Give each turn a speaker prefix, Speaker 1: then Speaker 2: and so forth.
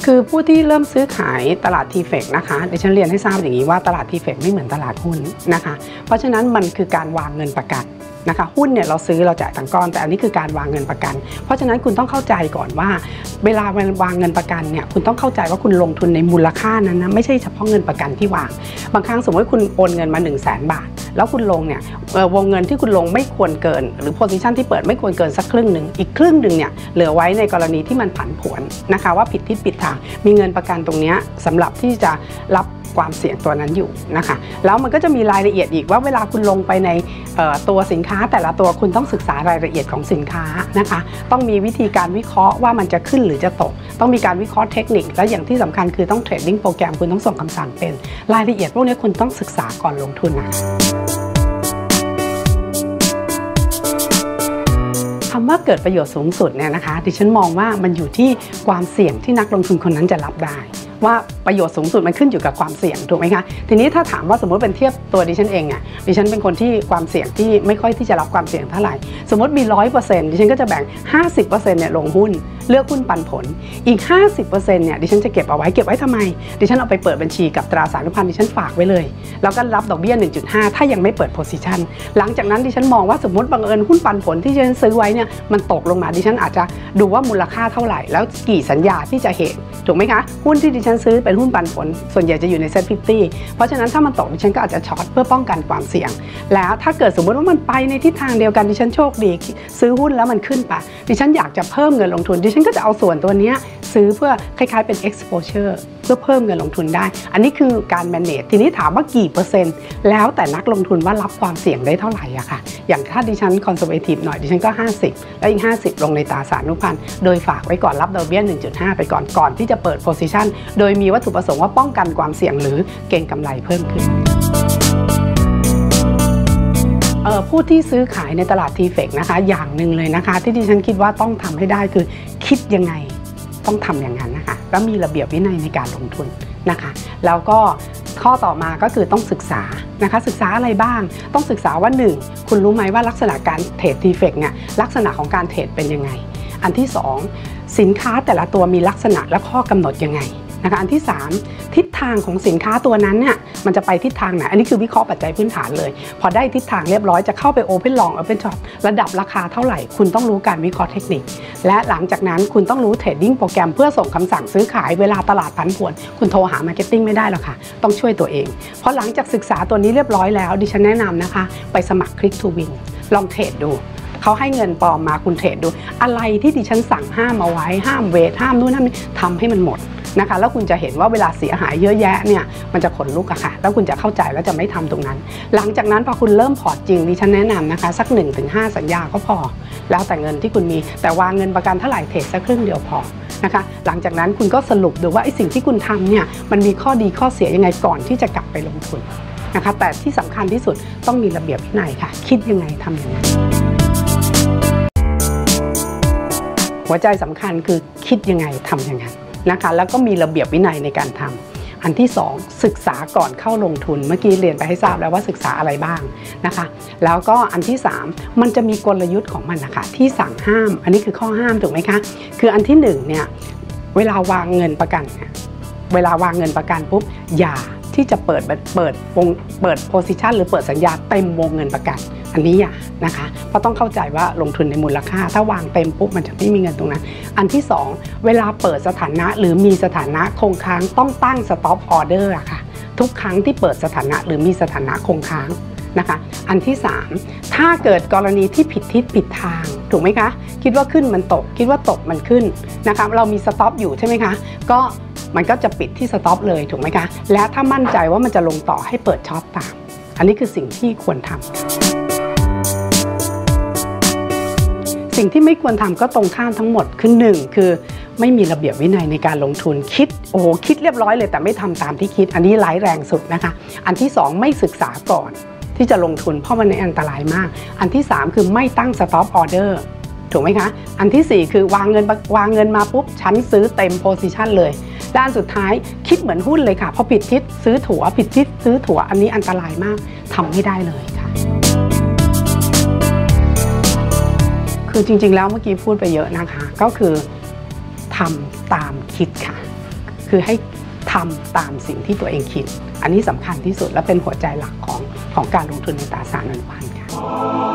Speaker 1: คือผู้ที่เริ่มซื้อขายตลาดทีเฟกนะคะดิฉันเรียนให้ทราบอย่างนี้ว่าตลาดทีเฟกไม่เหมือนตลาดหุ้นนะคะเพราะฉะนั้นมันคือการวางเงินประกันนะคะหุ้นเนี่ยเราซื้อเราจ่ายทั้งก้อนแต่อันนี้คือการวางเงินประกันเพราะฉะนั้นคุณต้องเข้าใจก่อนว่าเวลาวางเงินประกันเนี่ยคุณต้องเข้าใจว่าคุณลงทุนในมูลค่านั้นนะไม่ใช่เฉพาะเงินประกันที่วางบางครั้งสมมติว่าคุณโอนเงินมา 100,000 บาทแล้วคุณลงเนี่ยวงเงินที่คุณลงไม่ควรเกินหรือโพซิชันที่เปิดไม่ควรเกินสักครึ่งหนึ่งอีกครึ่งหนึ่งเนี่ยเหลือไว้ในกรณีที่มันผันผวนนะคะว่าผิดทิศผิดทางมีเงินประกันตรงนี้สำหรับที่จะรับความเสี่ยงตัวนั้นอยู่นะคะแล้วมันก็จะมีรายละเอียดอีกว่าเวลาคุณลงไปในตัวสินค้าแต่ละตัวคุณต้องศึกษารายละเอียดของสินค้านะคะต้องมีวิธีการวิเคราะห์ว่ามันจะขึ้นหรือจะตกต้องมีการวิเคราะห์เทคนิคและอย่างที่สำคัญคือต้องเทรดดิ้งโปรแกรมคุณต้องส่งคำสั่งเป็นรายละเอียดพวกนี้คุณต้องศึกษาก่อนลงทุนนะคำว่าเกิดประโยชน์สูงสุดเนี่ยนะคะดิฉันมองว่ามันอยู่ที่ความเสี่ยงที่นักลงทุนคนนั้นจะรับได้ว่าประโยชน์สูงสุดมันขึ้นอยู่กับความเสี่ยงถูกไหมคะทีนี้ถ้าถามว่าสมมติเป็นเทียบตัวดิฉันเองอ่ะดิฉันเป็นคนที่ความเสี่ยงที่ไม่ค่อยที่จะรับความเสี่ยงเท่าไหร่สมมติมี 100% ดิฉันก็จะแบ่ง 50% เนี่ยลงหุ้นเลือกหุ้นปันผลอีก 50% เนี่ยดิฉันจะเก็บเอาไว้ทำไมดิฉันเอาไปเปิดบัญชีกับตราสารพันธุ์ดิฉันฝากไว้เลยแล้วก็รับดอกเบี้ย 1.5 ถ้ายังไม่เปิดโพซิชันหลังจากนั้นดิฉันมองว่าสมมติบังเอิญหุ้นปันผลที่ดิฉันซื้อไว้เนี่ยมันตกลงมาดิฉันอาจจะดูว่ามูลค่าเท่าไหร่แล้วกี่สัญญาที่จะเห็นถูกไหมคะหุ้นที่ดิฉันซื้อเป็นหุ้นปันผลส่วนใหญ่จะอยู่ในเซ็ต50เพราะฉะนั้นถ้ามันตกดิฉันก็อาจจะช็อตเพื่อป้องกันความเสี่ยงแล้วถ้าเกิดสมมติว่ามันไปในทิศทางเดียวกันดิฉันโชคดีซื้อหุ้นแล้วมันขึ้นไปดิฉันอยากจะเพิ่มเงินลงทุนดิฉันก็จะเอาส่วนตัวนี้ซื้อเพื่อคล้ายๆเป็น exposure เพื่อเพิ่มเงินลงทุนได้อันนี้คือการ manage ทีนี้ถามว่ากี่เปอร์เซ็นต์แล้วแต่นักลงทุนว่ารับความเสี่ยงได้เท่าไหร่อะค่ะอย่างถ้าดิฉัน conservative หน่อยดิฉันก็50แล้วอีก50ลงในตราสารอนุพันธ์โดยฝากไว้ก่อนรับดอกเบี้ย 1.5 ไปก่อนที่จะเปิด position โดยมีวัตถุประสงค์ว่าป้องกันความเสี่ยงหรือเก็งกำไรเพิ่มขึ้นผู้ที่ซื้อขายในตลาดทีเฟกนะคะอย่างหนึ่งเลยนะคะที่ดิฉันคิดว่าต้องทำให้ได้คือคิดยังไงต้องทำอย่างนั้นนะคะแล้วมีระเบียบวินัยในการลงทุนนะคะแล้วก็ข้อต่อมาก็คือต้องศึกษานะคะศึกษาอะไรบ้างต้องศึกษาว่า1คุณรู้ไหมว่าลักษณะการเทรดทีเฟกเนี่ยลักษณะของการเทรดเป็นยังไงอันที่2สินค้าแต่ละตัวมีลักษณะและข้อกำหนดยังไงนะคะอันที่3ทิศทางของสินค้าตัวนั้นเนี่ยมันจะไปทิศทางไหนอันนี้คือวิเคราะห์ปัจจัยพื้นฐานเลยพอได้ทิศทางเรียบร้อยจะเข้าไปโอเพนลองโอเพนช็อประดับราคาเท่าไหร่คุณต้องรู้การวิเคราะห์เทคนิคและหลังจากนั้นคุณต้องรู้เทรดดิ้งโปรแกรมเพื่อส่งคำสั่งซื้อขายเวลาตลาดผันผวนคุณโทรหามาร์เก็ตติ้งไม่ได้หรอกค่ะต้องช่วยตัวเองเพราะหลังจากศึกษาตัวนี้เรียบร้อยแล้วดิฉันแนะนำนะคะไปสมัคร Click to Win ลองเทรดดูเขาให้เงินปลอมมาคุณเทรดดูอะไรที่ดิฉันสั่งห้ามเอาไว้ห้ามเวทห้ามนู่นห้ามนี่ทำให้มันหมดนะคะแล้วคุณจะเห็นว่าเวลาเสียหายเยอะแยะเนี่ยมันจะขนลุกอะค่ะแล้วคุณจะเข้าใจแล้วจะไม่ทำตรงนั้นหลังจากนั้นพอคุณเริ่มพอร์ตจริงดิฉันแนะนำนะคะสัก 1-5 สัญญาก็พอแล้วแต่เงินที่คุณมีแต่วางเงินประกันเท่าไหร่เทรดสักครึ่งเดียวพอนะคะหลังจากนั้นคุณก็สรุปดูว่าไอ้สิ่งที่คุณทำเนี่ยมันมีข้อดีข้อเสียยังไงก่อนที่จะกลับไปลงทุนนะคะแต่ที่สำคัญที่สุดต้องมีระเบียบวินัยค่ะคิดยังไงทำอย่างนั้นหัวใจสำคัญคือคิดยังไงทำอย่างนั้นนะคะแล้วก็มีระเบียบวินัยในการทำอันที่2ศึกษาก่อนเข้าลงทุนเมื่อกี้เรียนไปให้ทราบแล้วว่าศึกษาอะไรบ้างนะคะแล้วก็อันที่3มันจะมีกลยุทธ์ของมันนะคะที่สั่งห้ามอันนี้คือข้อห้ามถูกไหมคะคืออันที่1เนี่ยเวลาวางเงินประกันเวลาวางเงินประกันปุ๊บอย่าที่จะเปิดโพซิชันหรือเปิดสัญญาเต็มวงเงินประกันอันนี้อย่านะคะเพราะต้องเข้าใจว่าลงทุนในมูลค่าถ้าวางเต็มปุ๊บมันจะไม่มีเงินตรงนั้นอันที่2เวลาเปิดสถานะหรือมีสถานะคงค้างต้องตั้ง stop order อะค่ะทุกครั้งที่เปิดสถานะหรือมีสถานะคงค้างนะคะอันที่3ถ้าเกิดกรณีที่ผิดทิศผิดทางถูกไหมคะคิดว่าขึ้นมันตกคิดว่าตกมันขึ้นนะคะเรามี stop อยู่ใช่ไหมคะก็มันก็จะปิดที่ stop เลยถูกไหมคะและถ้ามั่นใจว่ามันจะลงต่อให้เปิดช็อตตามอันนี้คือสิ่งที่ควรทำสิ่งที่ไม่ควรทำก็ตรงข้ามทั้งหมดคือ1คือไม่มีระเบียบวินัยในการลงทุนคิดเรียบร้อยเลยแต่ไม่ทำตามที่คิดอันนี้ร้ายแรงสุดนะคะอันที่2ไม่ศึกษาก่อนที่จะลงทุนเพราะมันอันตรายมากอันที่3คือไม่ตั้ง stop order ถูกไหมคะอันที่4คือวางเงินมาปุ๊บฉันซื้อเต็ม position เลยและอันสุดท้ายคิดเหมือนหุ้นเลยค่ะพอผิดทิศซื้อถั่วผิดทิศซื้อถั่วอันนี้อันตรายมากทำไม่ได้เลยค่ะคือจริงๆแล้วเมื่อกี้พูดไปเยอะนะคะก็คือทำตามคิดค่ะคือให้ทำตามสิ่งที่ตัวเองคิดอันนี้สำคัญที่สุดและเป็นหัวใจหลักของการลงทุนในตราสารอนุพันธ์ค่ะ